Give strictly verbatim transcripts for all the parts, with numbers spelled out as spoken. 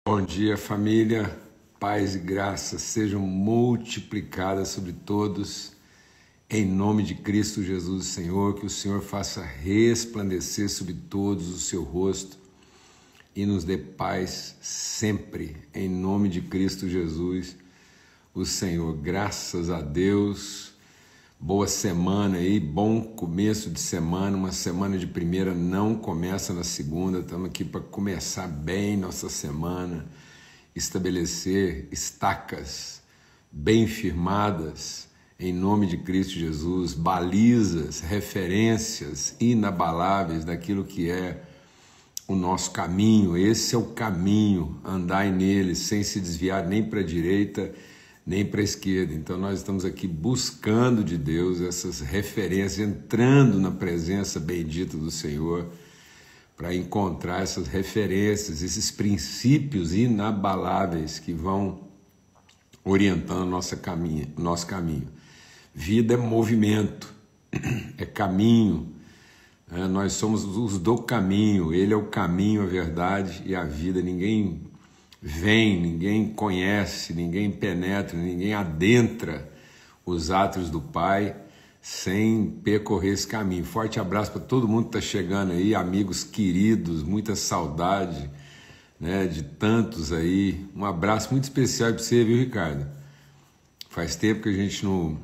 Bom dia, família. Paz e graça sejam multiplicadas sobre todos, em nome de Cristo Jesus, Senhor. Que o Senhor faça resplandecer sobre todos o seu rosto e nos dê paz sempre, em nome de Cristo Jesus, o Senhor. Graças a Deus. Boa semana aí, bom começo de semana. Uma semana de primeira não começa na segunda. Estamos aqui para começar bem nossa semana, estabelecer estacas bem firmadas em nome de Cristo Jesus, balizas, referências inabaláveis daquilo que é o nosso caminho. Esse é o caminho, andai nele sem se desviar nem para a direita nem para a esquerda. Então nós estamos aqui buscando de Deus essas referências, entrando na presença bendita do Senhor para encontrar essas referências, esses princípios inabaláveis que vão orientando nossa caminho, nosso caminho. Vida é movimento, é caminho, é, nós somos os do caminho, Ele é o caminho, a verdade e a vida. Ninguém vem, ninguém conhece, ninguém penetra, ninguém adentra os atos do Pai sem percorrer esse caminho. Forte abraço para todo mundo que está chegando aí, amigos queridos, muita saudade, né, de tantos aí. Um abraço muito especial para você, viu, Ricardo? Faz tempo que a gente não,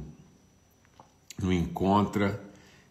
não encontra,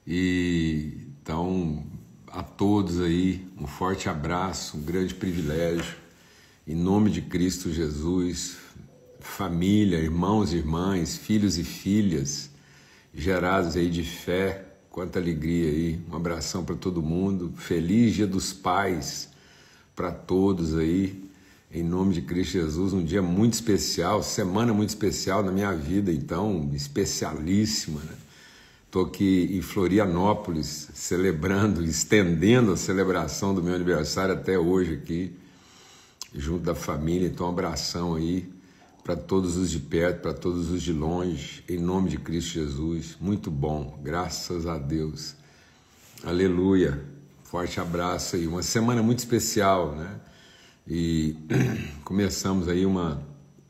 e então a todos aí um forte abraço, um grande privilégio. Em nome de Cristo Jesus, família, irmãos e irmãs, filhos e filhas, gerados aí de fé, quanta alegria aí. Um abração para todo mundo, feliz Dia dos Pais para todos aí, em nome de Cristo Jesus. Um dia muito especial, semana muito especial na minha vida, então, especialíssima, né? Estou aqui em Florianópolis, celebrando, estendendo a celebração do meu aniversário até hoje aqui, junto da família. Então, um abração aí para todos os de perto, para todos os de longe, em nome de Cristo Jesus. Muito bom, graças a Deus. Aleluia. Forte abraço aí. Uma semana muito especial, né? E começamos aí uma,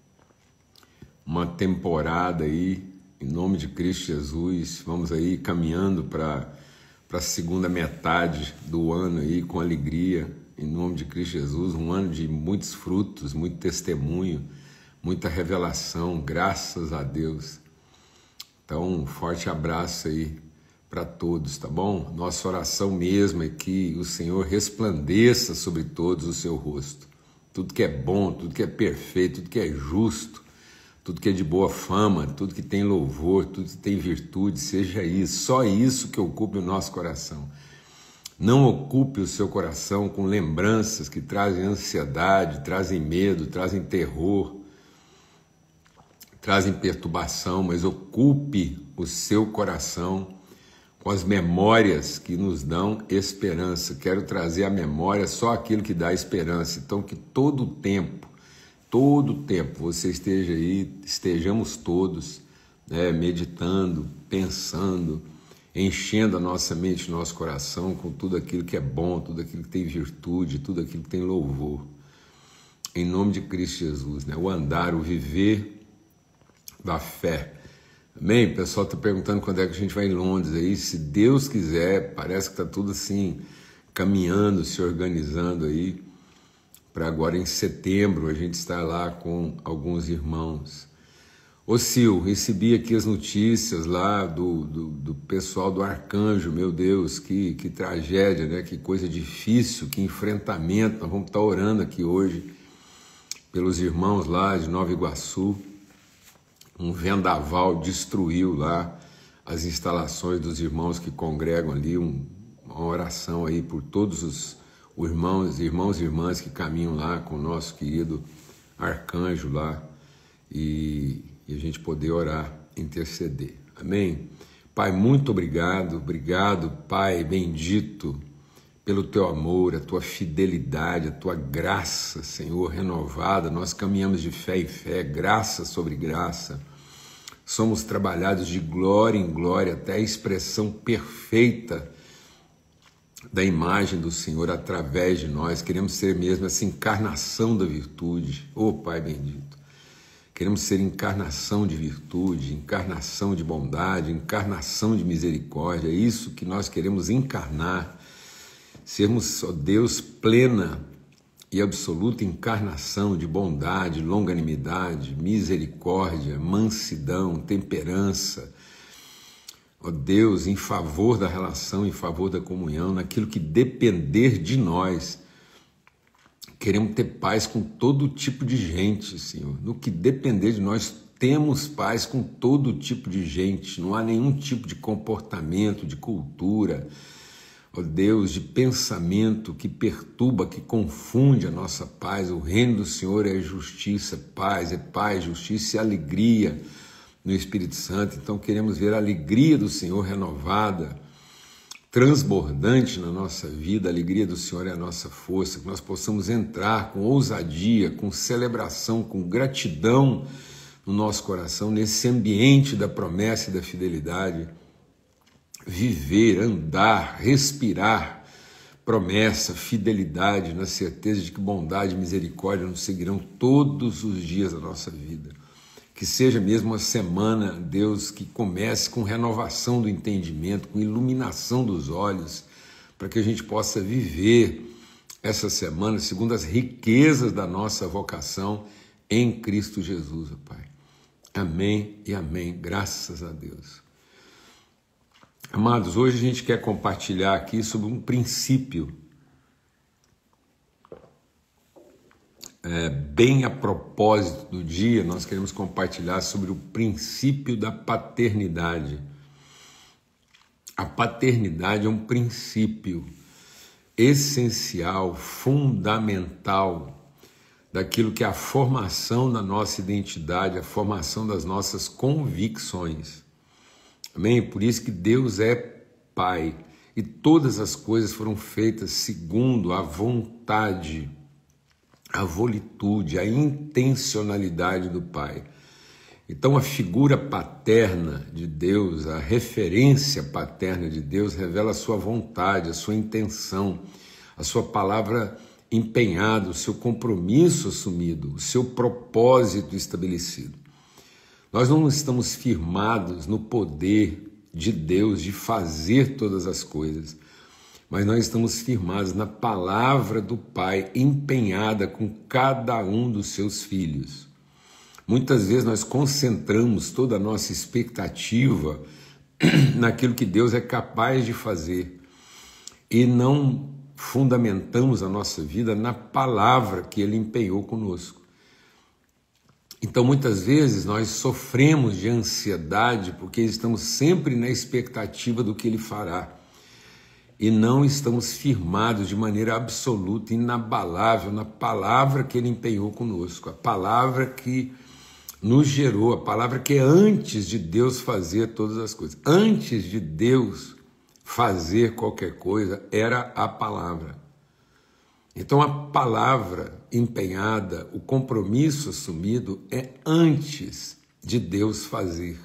uma temporada aí, em nome de Cristo Jesus. Vamos aí caminhando para para a segunda metade do ano aí com alegria, em nome de Cristo Jesus. Um ano de muitos frutos, muito testemunho, muita revelação, graças a Deus. Então, um forte abraço aí para todos, tá bom? Nossa oração mesmo é que o Senhor resplandeça sobre todos o seu rosto. Tudo que é bom, tudo que é perfeito, tudo que é justo, tudo que é de boa fama, tudo que tem louvor, tudo que tem virtude, seja isso, só isso que ocupe o nosso coração. Não ocupe o seu coração com lembranças que trazem ansiedade, trazem medo, trazem terror, trazem perturbação, mas ocupe o seu coração com as memórias que nos dão esperança. Quero trazer à memória só aquilo que dá esperança. Então, que todo o tempo, todo o tempo você esteja aí, estejamos todos, né, meditando, pensando, enchendo a nossa mente, nosso coração com tudo aquilo que é bom, tudo aquilo que tem virtude, tudo aquilo que tem louvor. Em nome de Cristo Jesus, né? O andar, o viver da fé. Amém? O pessoal está perguntando quando é que a gente vai em Londres aí. Se Deus quiser, parece que está tudo assim, caminhando, se organizando aí, para agora em setembro a gente estar lá com alguns irmãos. Ô Sil, recebi aqui as notícias lá do, do, do pessoal do Arcanjo. Meu Deus, que, que tragédia, né? Que coisa difícil, que enfrentamento. Nós vamos estar orando aqui hoje pelos irmãos lá de Nova Iguaçu. Um vendaval destruiu lá as instalações dos irmãos que congregam ali. Um, uma oração aí por todos os, os irmãos, irmãos e irmãs que caminham lá com o nosso querido Arcanjo lá. E, e a gente poder orar, interceder. Amém? Pai, muito obrigado. Obrigado, Pai bendito, pelo teu amor, a tua fidelidade, a tua graça, Senhor, renovada. Nós caminhamos de fé em fé, graça sobre graça. Somos trabalhados de glória em glória até a expressão perfeita da imagem do Senhor através de nós. Queremos ser mesmo essa encarnação da virtude. Ô Pai bendito, queremos ser encarnação de virtude, encarnação de bondade, encarnação de misericórdia. É isso que nós queremos encarnar, sermos, ó Deus, plena e absoluta encarnação de bondade, longanimidade, misericórdia, mansidão, temperança. Ó Deus, em favor da relação, em favor da comunhão, naquilo que depender de nós. Queremos ter paz com todo tipo de gente, Senhor. No que depender de nós, temos paz com todo tipo de gente. Não há nenhum tipo de comportamento, de cultura, ó Deus, de pensamento que perturba, que confunde a nossa paz. O reino do Senhor é justiça, é paz, é paz, justiça e alegria no Espírito Santo. Então queremos ver a alegria do Senhor renovada, transbordante na nossa vida. A alegria do Senhor é a nossa força, que nós possamos entrar com ousadia, com celebração, com gratidão no nosso coração, nesse ambiente da promessa e da fidelidade. Viver, andar, respirar promessa, fidelidade, na certeza de que bondade e misericórdia nos seguirão todos os dias da nossa vida. Que seja mesmo uma semana, Deus, que comece com renovação do entendimento, com iluminação dos olhos, para que a gente possa viver essa semana segundo as riquezas da nossa vocação em Cristo Jesus, ó Pai. Amém e amém. Graças a Deus. Amados, hoje a gente quer compartilhar aqui sobre um princípio É, bem a propósito do dia. Nós queremos compartilhar sobre o princípio da paternidade. A paternidade é um princípio essencial, fundamental, daquilo que é a formação da nossa identidade, a formação das nossas convicções. Amém? Por isso que Deus é Pai e todas as coisas foram feitas segundo a vontade, a volitude, a intencionalidade do Pai. Então a figura paterna de Deus, a referência paterna de Deus revela a sua vontade, a sua intenção, a sua palavra empenhada, o seu compromisso assumido, o seu propósito estabelecido. Nós não estamos firmados no poder de Deus de fazer todas as coisas, mas nós estamos firmados na palavra do Pai, empenhada com cada um dos seus filhos. Muitas vezes nós concentramos toda a nossa expectativa naquilo que Deus é capaz de fazer e não fundamentamos a nossa vida na palavra que Ele empenhou conosco. Então, muitas vezes nós sofremos de ansiedade porque estamos sempre na expectativa do que Ele fará. E não estamos firmados de maneira absoluta, inabalável, na palavra que Ele empenhou conosco, a palavra que nos gerou, a palavra que é antes de Deus fazer todas as coisas. Antes de Deus fazer qualquer coisa, era a palavra. Então a palavra empenhada, o compromisso assumido é antes de Deus fazer.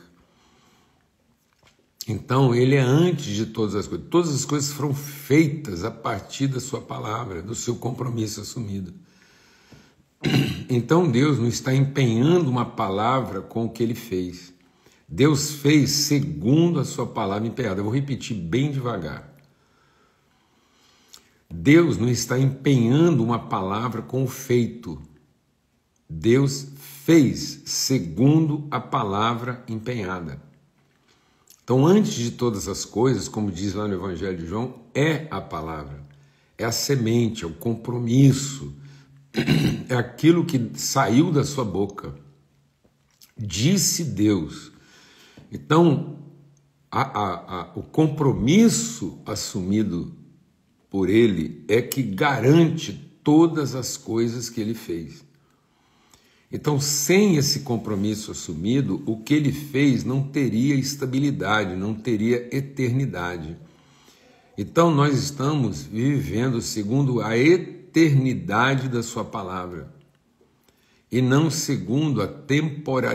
Então, ele é antes de todas as coisas. Todas as coisas foram feitas a partir da sua palavra, do seu compromisso assumido. Então, Deus não está empenhando uma palavra com o que Ele fez. Deus fez segundo a sua palavra empenhada. Eu vou repetir bem devagar. Deus não está empenhando uma palavra com o feito. Deus fez segundo a palavra empenhada. Então, antes de todas as coisas, como diz lá no Evangelho de João, é a palavra, é a semente, é o compromisso, é aquilo que saiu da sua boca. Disse Deus. Então, a, a, a, o compromisso assumido por Ele é que garante todas as coisas que Ele fez. Então, sem esse compromisso assumido, o que Ele fez não teria estabilidade, não teria eternidade. Então, nós estamos vivendo segundo a eternidade da sua palavra e não segundo a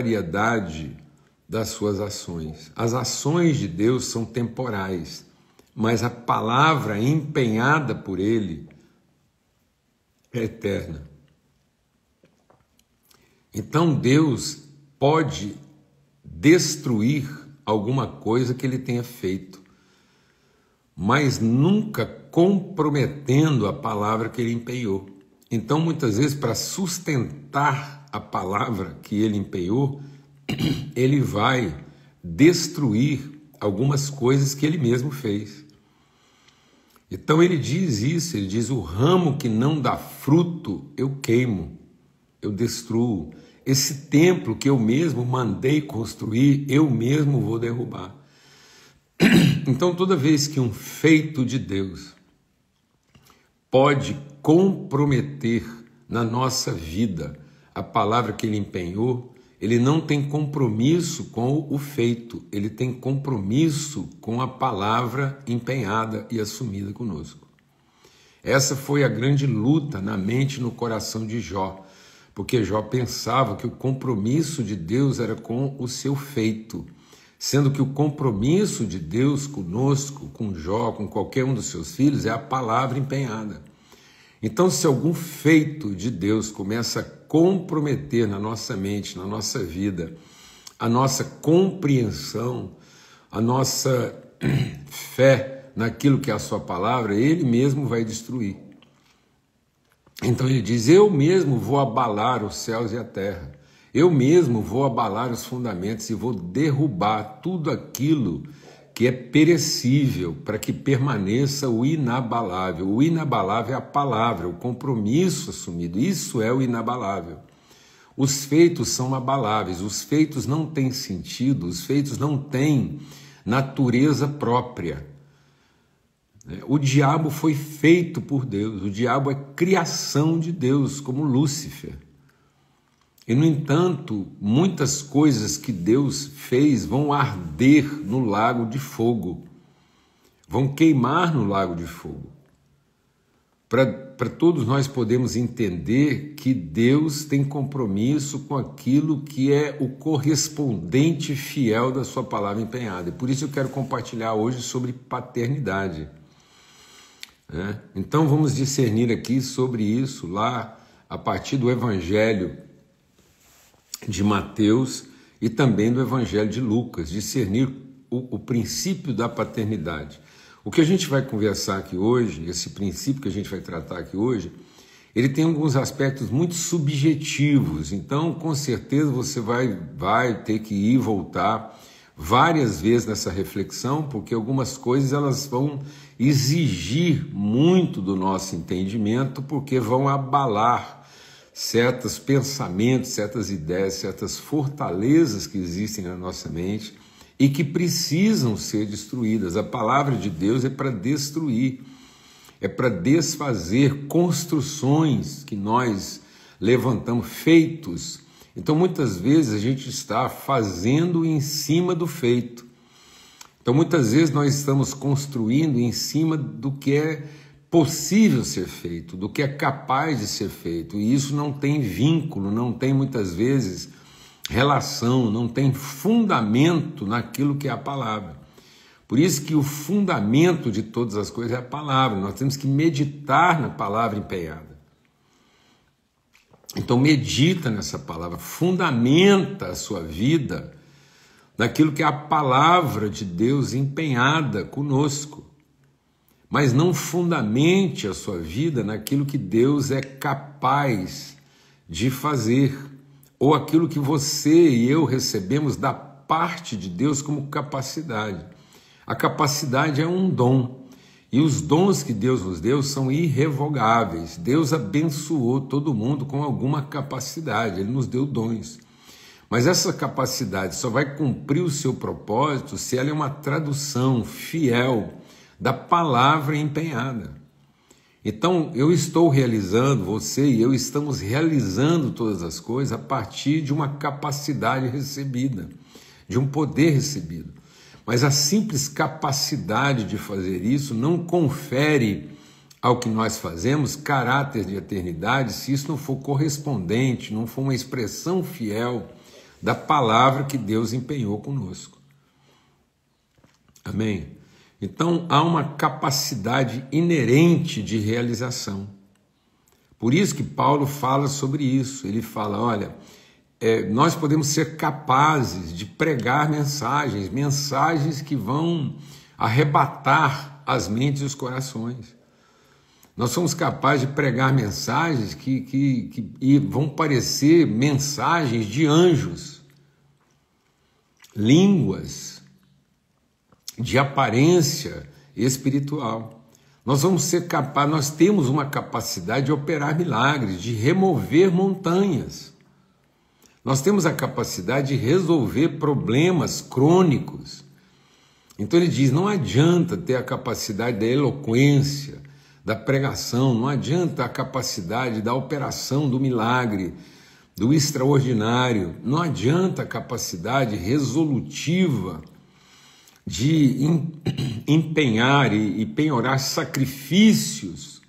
temporariedade das suas ações. As ações de Deus são temporais, mas a palavra empenhada por ele é eterna. Então Deus pode destruir alguma coisa que ele tenha feito, mas nunca comprometendo a palavra que ele empenhou. Então, muitas vezes, para sustentar a palavra que ele empenhou, ele vai destruir algumas coisas que ele mesmo fez. Então ele diz isso, ele diz: o ramo que não dá fruto, eu queimo, eu destruo. Esse templo que eu mesmo mandei construir, eu mesmo vou derrubar. Então, toda vez que um feito de Deus pode comprometer na nossa vida a palavra que ele empenhou, ele não tem compromisso com o feito, ele tem compromisso com a palavra empenhada e assumida conosco. Essa foi a grande luta na mente e no coração de Jó, porque Jó pensava que o compromisso de Deus era com o seu feito, sendo que o compromisso de Deus conosco, com Jó, com qualquer um dos seus filhos, é a palavra empenhada. Então, se algum feito de Deus começa a comprometer na nossa mente, na nossa vida, a nossa compreensão, a nossa fé naquilo que é a sua palavra, ele mesmo vai destruir. Então ele diz: eu mesmo vou abalar os céus e a terra, eu mesmo vou abalar os fundamentos e vou derrubar tudo aquilo que é perecível, para que permaneça o inabalável. O inabalável é a palavra, o compromisso assumido, isso é o inabalável. Os feitos são abaláveis, os feitos não têm sentido, os feitos não têm natureza própria. O diabo foi feito por Deus, o diabo é criação de Deus, como Lúcifer. E, no entanto, muitas coisas que Deus fez vão arder no lago de fogo, vão queimar no lago de fogo. Para todos nós podermos entender que Deus tem compromisso com aquilo que é o correspondente fiel da sua palavra empenhada. E por isso eu quero compartilhar hoje sobre paternidade. É? Então vamos discernir aqui sobre isso lá a partir do Evangelho de Mateus e também do Evangelho de Lucas, discernir o, o princípio da paternidade. O que a gente vai conversar aqui hoje, esse princípio que a gente vai tratar aqui hoje, ele tem alguns aspectos muito subjetivos, então com certeza você vai, vai ter que ir e voltar várias vezes nessa reflexão, porque algumas coisas elas vão exigir muito do nosso entendimento, porque vão abalar certos pensamentos, certas ideias, certas fortalezas que existem na nossa mente e que precisam ser destruídas. A palavra de Deus é para destruir, é para desfazer construções que nós levantamos, feitos. Então, muitas vezes a gente está fazendo em cima do feito. Então, muitas vezes nós estamos construindo em cima do que é possível ser feito, do que é capaz de ser feito, e isso não tem vínculo, não tem muitas vezes relação, não tem fundamento naquilo que é a palavra. Por isso que o fundamento de todas as coisas é a palavra, nós temos que meditar na palavra empenhada. Então medita nessa palavra, fundamenta a sua vida naquilo que é a palavra de Deus empenhada conosco. Mas não fundamente a sua vida naquilo que Deus é capaz de fazer, ou aquilo que você e eu recebemos da parte de Deus como capacidade. A capacidade é um dom, e os dons que Deus nos deu são irrevogáveis. Deus abençoou todo mundo com alguma capacidade, Ele nos deu dons. Mas essa capacidade só vai cumprir o seu propósito se ela é uma tradução fiel da palavra empenhada. Então, eu estou realizando, você e eu estamos realizando todas as coisas a partir de uma capacidade recebida, de um poder recebido. Mas a simples capacidade de fazer isso não confere ao que nós fazemos caráter de eternidade se isso não for correspondente, não for uma expressão fiel da palavra que Deus empenhou conosco. Amém? Então, há uma capacidade inerente de realização. Por isso que Paulo fala sobre isso. Ele fala, olha, é, nós podemos ser capazes de pregar mensagens, mensagens que vão arrebatar as mentes e os corações. Nós somos capazes de pregar mensagens que, que, que e vão parecer mensagens de anjos, línguas de aparência espiritual. Nós vamos ser capazes, nós temos uma capacidade de operar milagres, de remover montanhas. Nós temos a capacidade de resolver problemas crônicos. Então ele diz, não adianta ter a capacidade da eloquência, da pregação, não adianta a capacidade da operação do milagre, do extraordinário, não adianta a capacidade resolutiva de empenhar e penhorar sacrifícios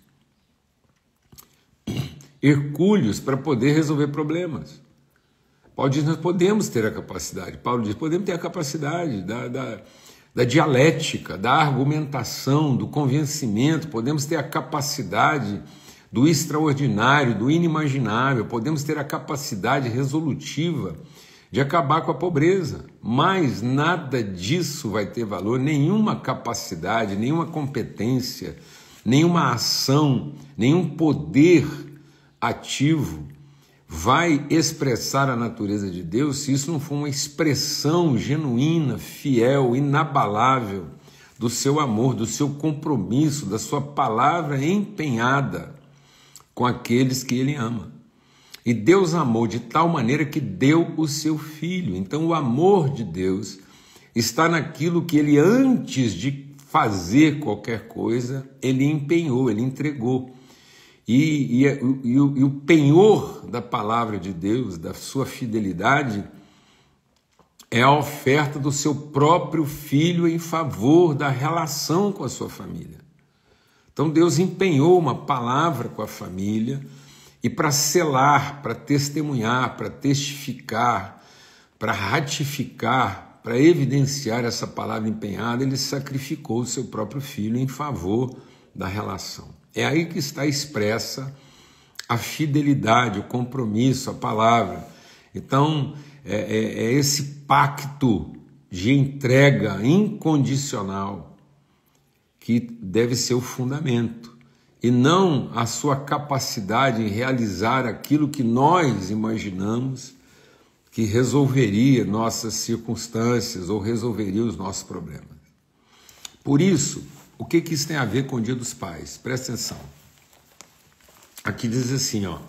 hercúleos para poder resolver problemas. Paulo diz, nós podemos ter a capacidade, Paulo diz, podemos ter a capacidade da, da, da dialética, da argumentação, do convencimento, podemos ter a capacidade do extraordinário, do inimaginável, podemos ter a capacidade resolutiva de acabar com a pobreza, mas nada disso vai ter valor, nenhuma capacidade, nenhuma competência, nenhuma ação, nenhum poder ativo vai expressar a natureza de Deus se isso não for uma expressão genuína, fiel, inabalável do seu amor, do seu compromisso, da sua palavra empenhada com aqueles que ele ama. E Deus amou de tal maneira que deu o seu Filho. Então o amor de Deus está naquilo que ele, antes de fazer qualquer coisa, ele empenhou, ele entregou. E, e, e, o, e o penhor da palavra de Deus, da sua fidelidade, é a oferta do seu próprio Filho em favor da relação com a sua família. Então Deus empenhou uma palavra com a família, e para selar, para testemunhar, para testificar, para ratificar, para evidenciar essa palavra empenhada, ele sacrificou o seu próprio Filho em favor da relação. É aí que está expressa a fidelidade, o compromisso, a palavra. Então, é, é, é esse pacto de entrega incondicional que deve ser o fundamento, e não a sua capacidade em realizar aquilo que nós imaginamos que resolveria nossas circunstâncias ou resolveria os nossos problemas. Por isso, o que, que isso tem a ver com o Dia dos Pais? Presta atenção. Aqui diz assim, ó,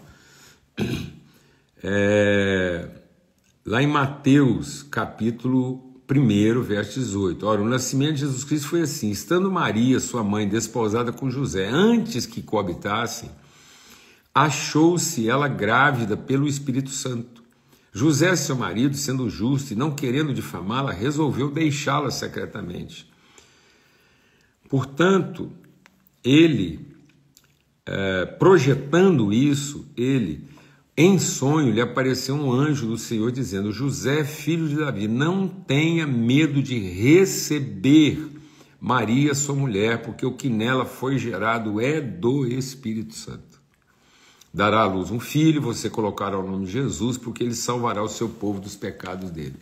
é, lá em Mateus, capítulo um, verso dezoito. Ora, o nascimento de Jesus Cristo foi assim, estando Maria, sua mãe, desposada com José, antes que coabitassem, achou-se ela grávida pelo Espírito Santo. José, seu marido, sendo justo e não querendo difamá-la, resolveu deixá-la secretamente. Portanto, ele, é, projetando isso, ele, em sonho, lhe apareceu um anjo do Senhor dizendo, José, filho de Davi, não tenha medo de receber Maria, sua mulher, porque o que nela foi gerado é do Espírito Santo. Dará à luz um filho, você colocará o nome de Jesus, porque ele salvará o seu povo dos pecados dele.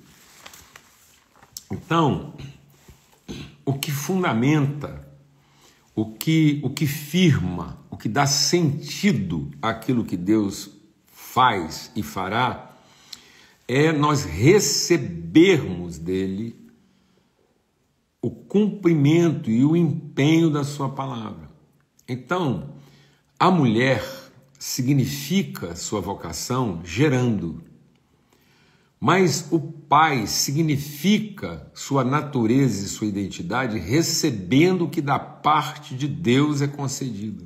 Então, o que fundamenta, o que, o que firma, o que dá sentido àquilo que Deus faz e fará, é nós recebermos dele o cumprimento e o empenho da sua palavra. Então, a mulher significa sua vocação gerando, mas o pai significa sua natureza e sua identidade recebendo o que da parte de Deus é concedido.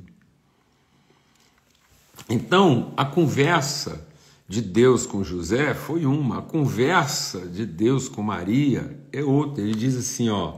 Então, a conversa de Deus com José foi uma, a conversa de Deus com Maria é outra. Ele diz assim, ó,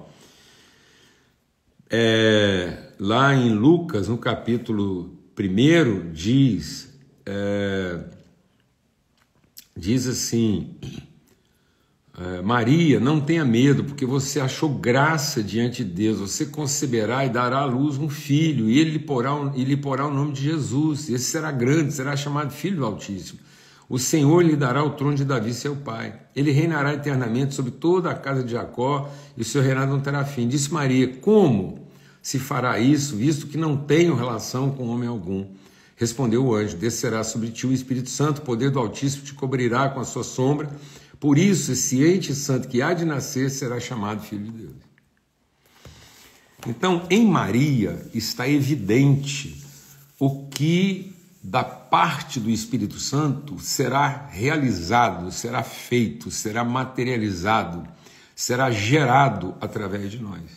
é, lá em Lucas, no capítulo um, diz, é, diz assim, é, Maria, não tenha medo, porque você achou graça diante de Deus, você conceberá e dará à luz um filho, e ele lhe porá, ele lhe porá o nome de Jesus, esse será grande, será chamado Filho do Altíssimo. O Senhor lhe dará o trono de Davi, seu pai. Ele reinará eternamente sobre toda a casa de Jacó, e o seu reinado não terá fim. Disse Maria, como se fará isso, visto que não tenho relação com homem algum? Respondeu o anjo, descerá sobre ti o Espírito Santo, o poder do Altíssimo te cobrirá com a sua sombra, por isso esse ente santo que há de nascer será chamado Filho de Deus. Então, em Maria está evidente o que da parte do Espírito Santo será realizado, será feito, será materializado, será gerado através de nós.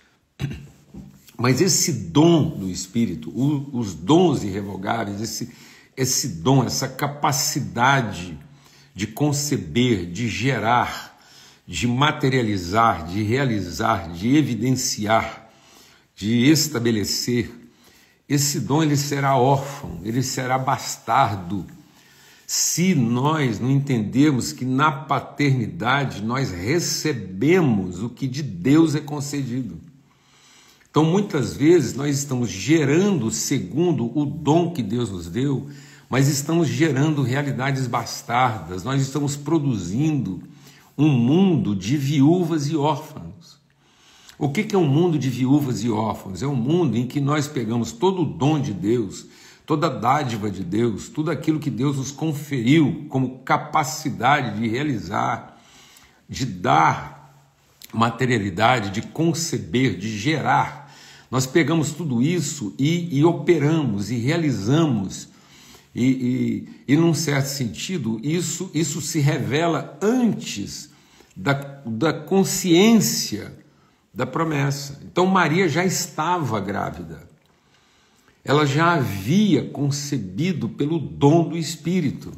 Mas esse dom do Espírito, os dons irrevogáveis, esse, esse dom, essa capacidade de conceber, de gerar, de materializar, de realizar, de evidenciar, de estabelecer, esse dom ele será órfão, ele será bastardo, se nós não entendermos que na paternidade nós recebemos o que de Deus é concedido. Então, muitas vezes, nós estamos gerando segundo o dom que Deus nos deu, mas estamos gerando realidades bastardas, nós estamos produzindo um mundo de viúvas e órfãos. O que é um mundo de viúvas e órfãos? É um mundo em que nós pegamos todo o dom de Deus, toda a dádiva de Deus, tudo aquilo que Deus nos conferiu como capacidade de realizar, de dar materialidade, de conceber, de gerar. Nós pegamos tudo isso e, e operamos e realizamos, e, e, e num certo sentido, isso, isso se revela antes da, da consciência da promessa. Então Maria já estava grávida, ela já havia concebido pelo dom do Espírito.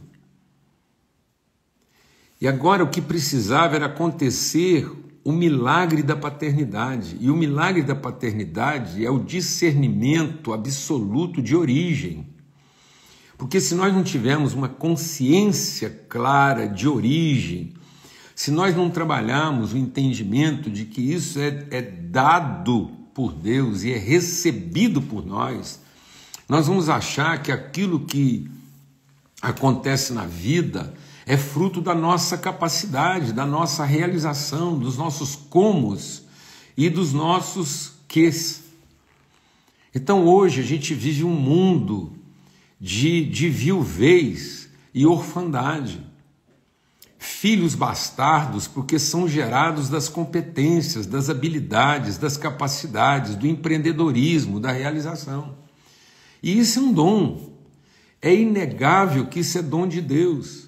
E agora o que precisava era acontecer o milagre da paternidade. E o milagre da paternidade é o discernimento absoluto de origem. Porque se nós não tivermos uma consciência clara de origem, se nós não trabalharmos o entendimento de que isso é, é dado por Deus e é recebido por nós, nós vamos achar que aquilo que acontece na vida é fruto da nossa capacidade, da nossa realização, dos nossos comos e dos nossos quês. Então hoje a gente vive um mundo de, de viuvez e orfandade. Filhos bastardos porque são gerados das competências, das habilidades, das capacidades, do empreendedorismo, da realização. E isso é um dom. É inegável que isso é dom de Deus.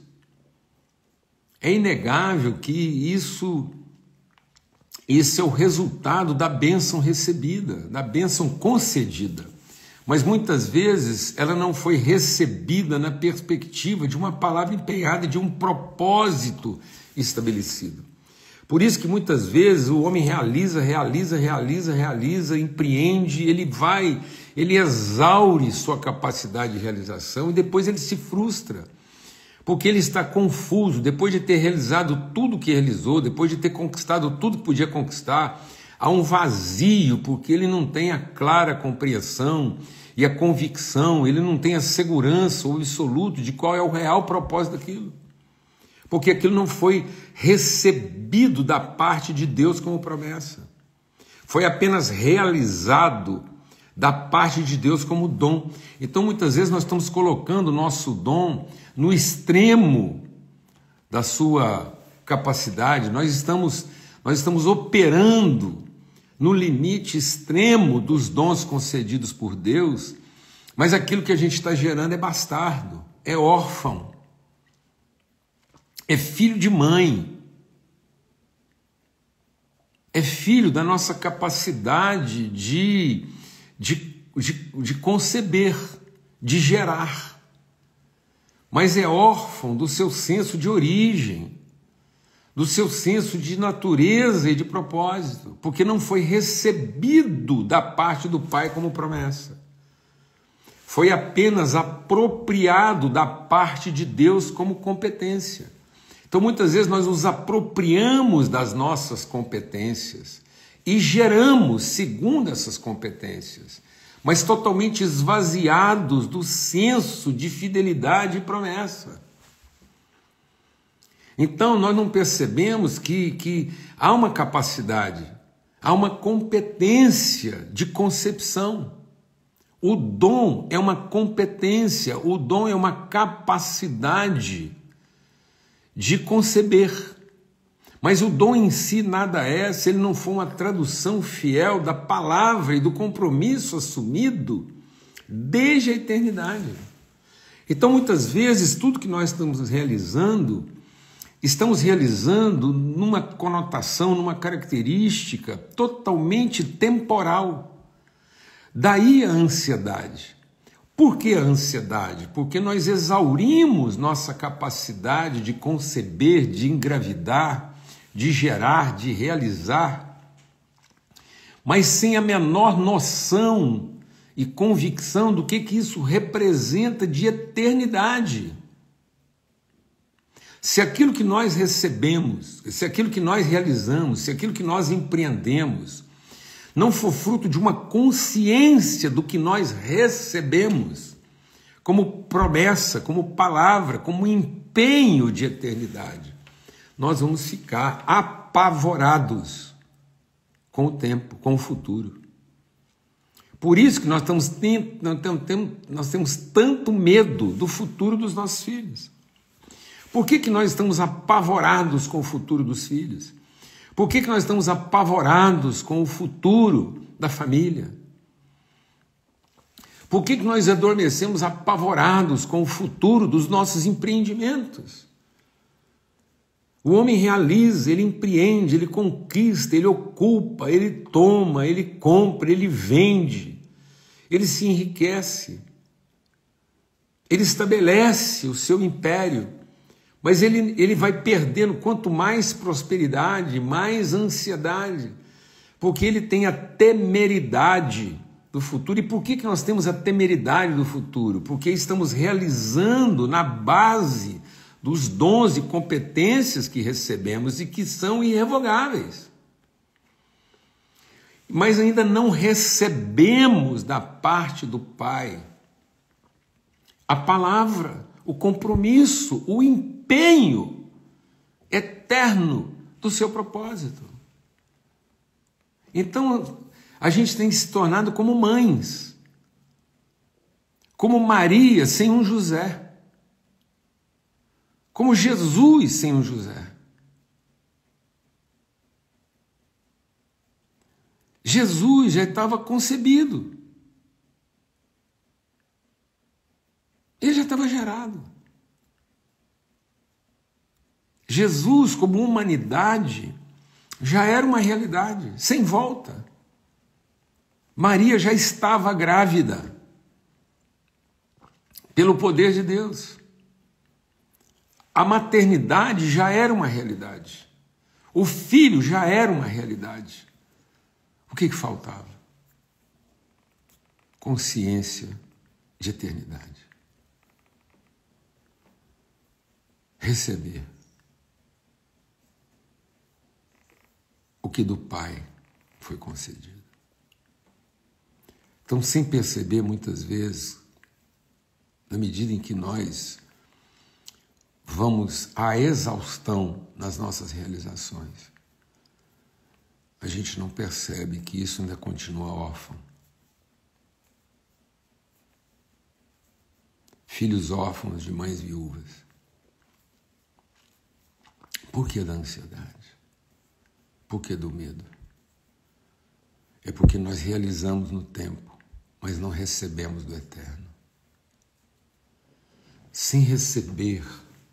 É inegável que isso, isso é o resultado da bênção recebida, da bênção concedida. Mas muitas vezes ela não foi recebida na perspectiva de uma palavra empenhada, de um propósito estabelecido. Por isso que muitas vezes o homem realiza, realiza, realiza, realiza, empreende, ele vai, ele exaure sua capacidade de realização e depois ele se frustra. Porque ele está confuso, depois de ter realizado tudo que realizou, depois de ter conquistado tudo que podia conquistar, há um vazio, porque ele não tem a clara compreensão e a convicção, ele não tem a segurança ou absoluto de qual é o real propósito daquilo. Porque aquilo não foi recebido da parte de Deus como promessa. Foi apenas realizado da parte de Deus como dom. Então, muitas vezes, nós estamos colocando o nosso dom no extremo da sua capacidade, nós estamos, nós estamos operando no limite extremo dos dons concedidos por Deus, mas aquilo que a gente está gerando é bastardo, é órfão, é filho de mãe, é filho da nossa capacidade de, de, de, de conceber, de gerar, mas é órfão do seu senso de origem, do seu senso de natureza e de propósito, porque não foi recebido da parte do Pai como promessa. Foi apenas apropriado da parte de Deus como competência. Então, muitas vezes, nós nos apropriamos das nossas competências e geramos segundo essas competências, mas totalmente esvaziados do senso de fidelidade e promessa. Então, nós não percebemos que, que há uma capacidade, há uma competência de concepção. O dom é uma competência, o dom é uma capacidade de conceber. Mas o dom em si nada é se ele não for uma tradução fiel da palavra e do compromisso assumido desde a eternidade. Então, muitas vezes, tudo que nós estamos realizando, estamos realizando numa conotação, numa característica totalmente temporal. Daí a ansiedade. Por que a ansiedade? Porque nós exaurimos nossa capacidade de conceber, de engravidar, de gerar, de realizar, mas sem a menor noção e convicção do que, que isso representa de eternidade. Se aquilo que nós recebemos, se aquilo que nós realizamos, se aquilo que nós empreendemos, não for fruto de uma consciência do que nós recebemos, como promessa, como palavra, como empenho de eternidade, nós vamos ficar apavorados com o tempo, com o futuro. Por isso que nós, estamos, nós, temos, nós temos tanto medo do futuro dos nossos filhos. Por que, que nós estamos apavorados com o futuro dos filhos? Por que, que nós estamos apavorados com o futuro da família? Por que, que nós adormecemos apavorados com o futuro dos nossos empreendimentos? O homem realiza, ele empreende, ele conquista, ele ocupa, ele toma, ele compra, ele vende, ele se enriquece, ele estabelece o seu império. Mas ele, ele vai perdendo quanto mais prosperidade, mais ansiedade, porque ele tem a temeridade do futuro. E por que, que nós temos a temeridade do futuro? Porque estamos realizando na base dos dons e competências que recebemos e que são irrevogáveis. Mas ainda não recebemos da parte do Pai a palavra, o compromisso, o empenho, empenho eterno do seu propósito. Então, a gente tem se tornado como mães, como Maria sem um José, como Jesus sem um José. Jesus já estava concebido, ele já estava gerado. Jesus, como humanidade, já era uma realidade, sem volta. Maria já estava grávida, pelo poder de Deus. A maternidade já era uma realidade. O filho já era uma realidade. O que que faltava? Consciência de eternidade. Receber o que do Pai foi concedido. Então, sem perceber, muitas vezes, na medida em que nós vamos à exaustão nas nossas realizações, a gente não percebe que isso ainda continua órfão. Filhos órfãos de mães viúvas. Por que da ansiedade? Por que do medo? É porque nós realizamos no tempo, mas não recebemos do eterno. Sem receber,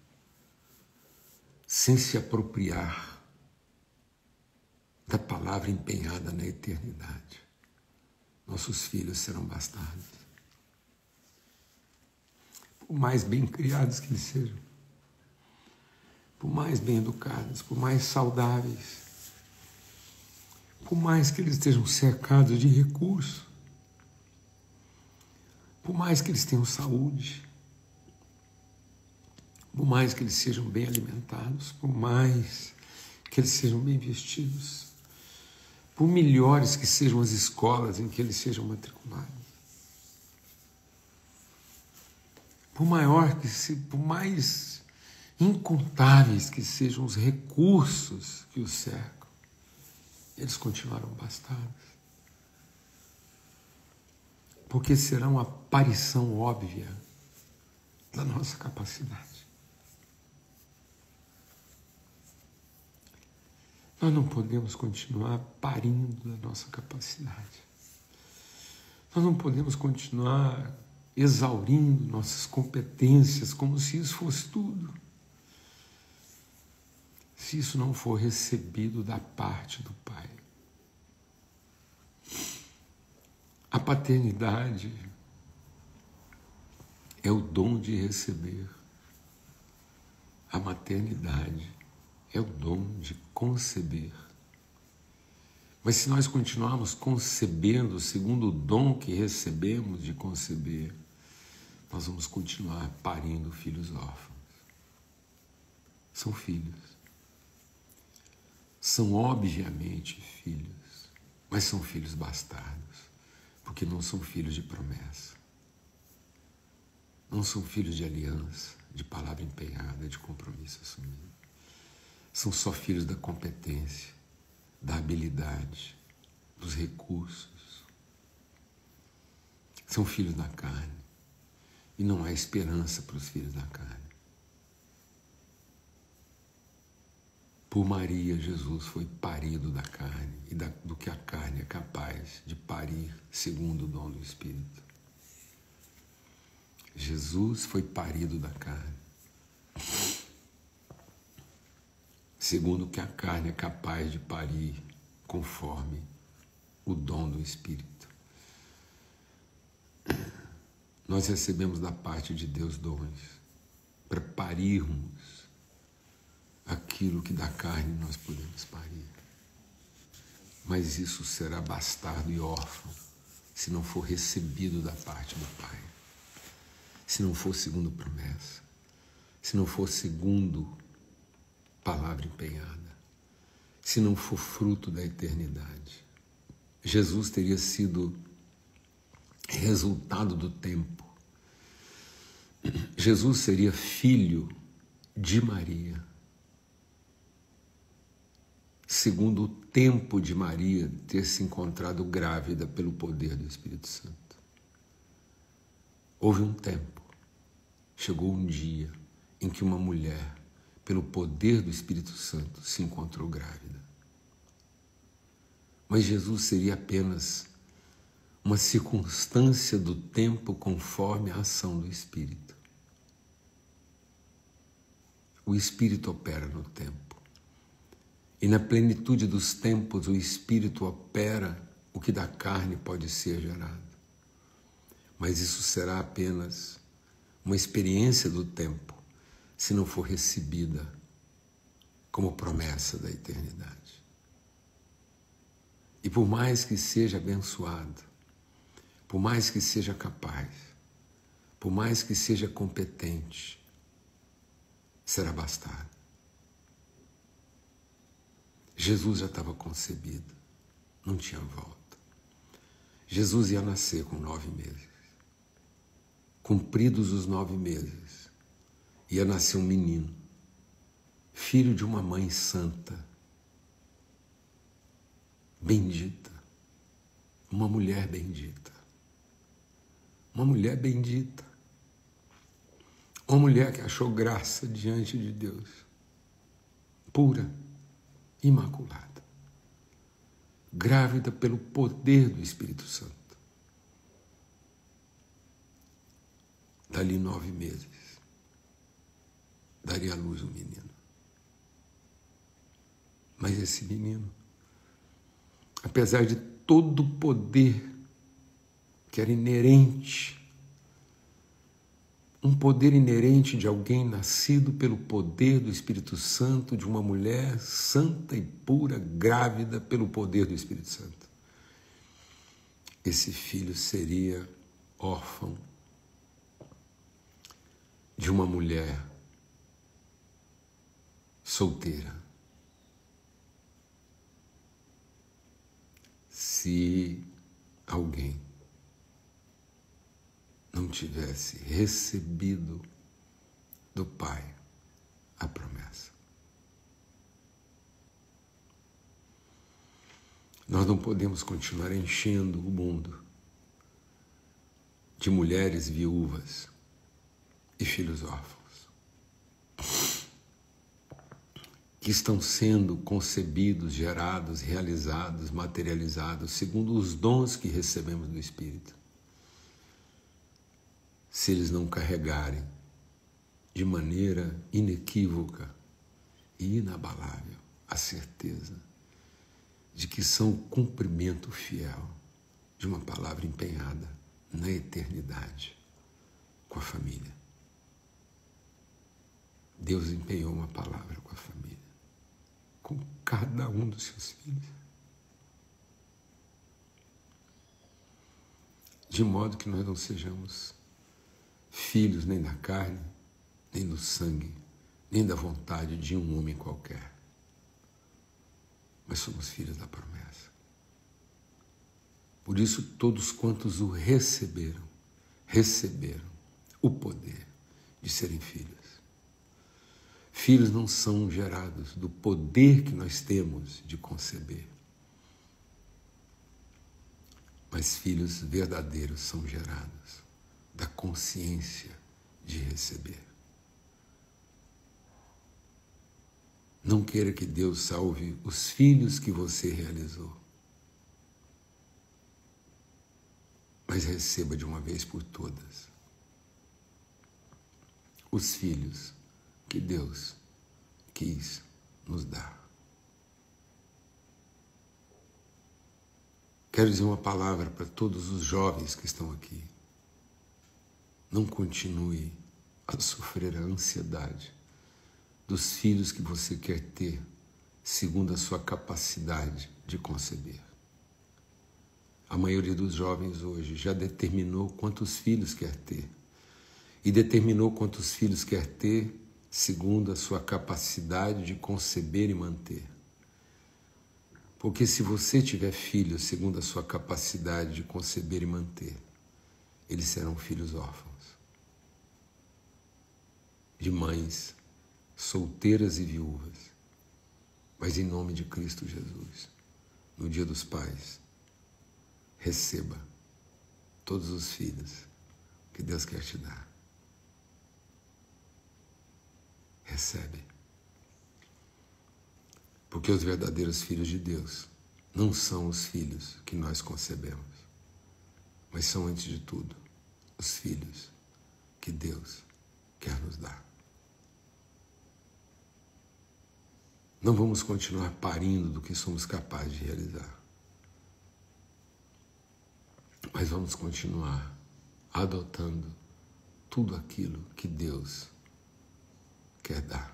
sem se apropriar da palavra empenhada na eternidade, nossos filhos serão bastardos. Por mais bem criados que eles sejam, por mais bem educados, por mais saudáveis, por mais que eles estejam cercados de recursos, por mais que eles tenham saúde, por mais que eles sejam bem alimentados, por mais que eles sejam bem vestidos, por melhores que sejam as escolas em que eles sejam matriculados, por maior que se, por mais incontáveis que sejam os recursos que os cercam, eles continuarão bastardos, porque será uma aparição óbvia da nossa capacidade. Nós não podemos continuar parindo da nossa capacidade. Nós não podemos continuar exaurindo nossas competências como se isso fosse tudo. Se isso não for recebido da parte do Pai. A paternidade é o dom de receber. A maternidade é o dom de conceber. Mas se nós continuarmos concebendo segundo o dom que recebemos de conceber, nós vamos continuar parindo filhos órfãos. São filhos. São obviamente filhos, mas são filhos bastardos, porque não são filhos de promessa. Não são filhos de aliança, de palavra empenhada, de compromisso assumido. São só filhos da competência, da habilidade, dos recursos. São filhos da carne. E não há esperança para os filhos da carne. Por Maria, Jesus foi parido da carne e da, do que a carne é capaz de parir segundo o dom do Espírito. Jesus foi parido da carne, segundo o que a carne é capaz de parir, conforme o dom do Espírito. Nós recebemos da parte de Deus dons para parirmos aquilo que da carne nós podemos parir. Mas isso será bastardo e órfão se não for recebido da parte do Pai. Se não for segundo promessa, se não for segundo palavra empenhada, se não for fruto da eternidade. Jesus teria sido resultado do tempo. Jesus seria filho de Maria, segundo o tempo de Maria ter se encontrado grávida pelo poder do Espírito Santo. Houve um tempo, chegou um dia em que uma mulher, pelo poder do Espírito Santo, se encontrou grávida. Mas Jesus seria apenas uma circunstância do tempo conforme a ação do Espírito. O Espírito opera no tempo. E na plenitude dos tempos, o Espírito opera o que da carne pode ser gerado. Mas isso será apenas uma experiência do tempo, se não for recebida como promessa da eternidade. E por mais que seja abençoado, por mais que seja capaz, por mais que seja competente, será bastardo. Jesus já estava concebido, não tinha volta. Jesus ia nascer com nove meses. Cumpridos os nove meses, ia nascer um menino, filho de uma mãe santa, bendita, uma mulher bendita, uma mulher bendita, uma mulher que achou graça diante de Deus, pura, imaculada, grávida pelo poder do Espírito Santo. Dali nove meses, daria à luz um menino. Mas esse menino, apesar de todo o poder que era inerente, um poder inerente de alguém nascido pelo poder do Espírito Santo, de uma mulher santa e pura, grávida pelo poder do Espírito Santo, esse filho seria órfão de uma mulher solteira, se alguém não tivesse recebido do Pai a promessa. Nós não podemos continuar enchendo o mundo de mulheres viúvas e filhos órfãos que estão sendo concebidos, gerados, realizados, materializados segundo os dons que recebemos do Espírito. Se eles não carregarem de maneira inequívoca e inabalável a certeza de que são o cumprimento fiel de uma palavra empenhada na eternidade com a família. Deus empenhou uma palavra com a família, com cada um dos seus filhos, de modo que nós não sejamos filhos nem da carne, nem do sangue, nem da vontade de um homem qualquer, mas somos filhos da promessa. Por isso, todos quantos o receberam, receberam o poder de serem filhos. Filhos não são gerados do poder que nós temos de conceber, mas filhos verdadeiros são gerados da consciência de receber. Não queira que Deus salve os filhos que você realizou, mas receba de uma vez por todas os filhos que Deus quis nos dar. Quero dizer uma palavra para todos os jovens que estão aqui. Não continue a sofrer a ansiedade dos filhos que você quer ter, segundo a sua capacidade de conceber. A maioria dos jovens hoje já determinou quantos filhos quer ter, e determinou quantos filhos quer ter segundo a sua capacidade de conceber e manter. Porque se você tiver filhos segundo a sua capacidade de conceber e manter, eles serão filhos órfãos, de mães solteiras e viúvas, mas em nome de Cristo Jesus, no dia dos pais, receba todos os filhos que Deus quer te dar. Recebe. Porque os verdadeiros filhos de Deus não são os filhos que nós concebemos, mas são, antes de tudo, os filhos que Deus quer nos dar. Não vamos continuar parindo do que somos capazes de realizar, mas vamos continuar adotando tudo aquilo que Deus quer dar.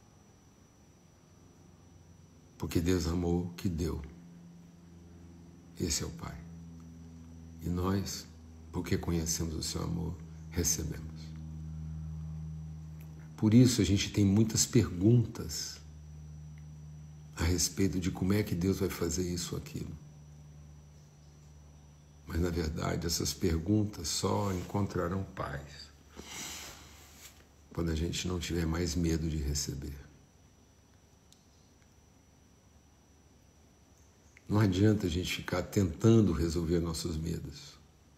Porque Deus amou, que deu. Esse é o Pai. E nós, porque conhecemos o seu amor, recebemos. Por isso a gente tem muitas perguntas a respeito de como é que Deus vai fazer isso ou aquilo. Mas, na verdade, essas perguntas só encontrarão paz quando a gente não tiver mais medo de receber. Não adianta a gente ficar tentando resolver nossos medos,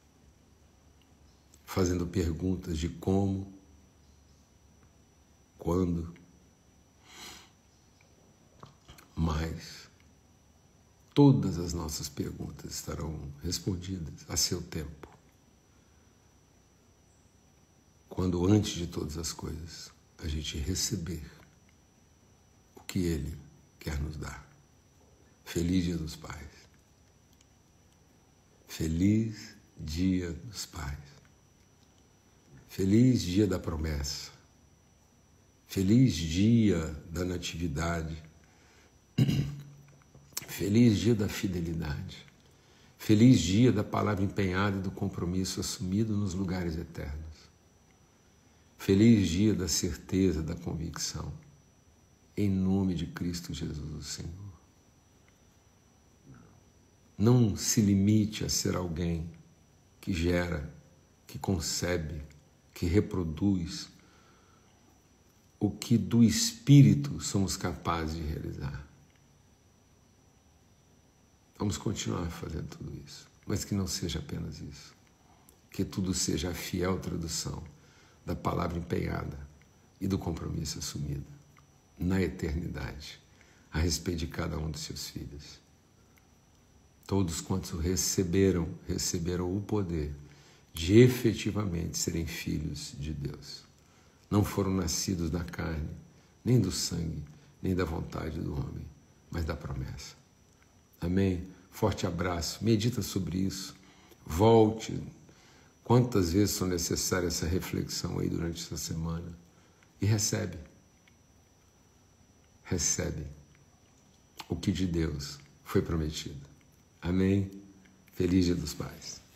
fazendo perguntas de como, quando, mas todas as nossas perguntas estarão respondidas a seu tempo, quando, antes de todas as coisas, a gente receber o que Ele quer nos dar. Feliz Dia dos Pais. Feliz Dia dos Pais. Feliz Dia da Promessa. Feliz Dia da Natividade. Feliz Dia da Fidelidade. Feliz Dia da Palavra empenhada e do compromisso assumido nos lugares eternos. Feliz Dia da certeza, da convicção em nome de Cristo Jesus, o Senhor. Não se limite a ser alguém que gera, que concebe, que reproduz o que do Espírito somos capazes de realizar. Vamos continuar fazendo tudo isso, mas que não seja apenas isso. Que tudo seja a fiel tradução da palavra empenhada e do compromisso assumido na eternidade a respeito de cada um dos seus filhos. Todos quantos o receberam, receberam o poder de efetivamente serem filhos de Deus. Não foram nascidos da carne, nem do sangue, nem da vontade do homem, mas da promessa. Amém? Forte abraço, medita sobre isso, volte quantas vezes são necessárias essa reflexão aí durante essa semana e recebe, recebe o que de Deus foi prometido. Amém? Feliz Dia dos Pais.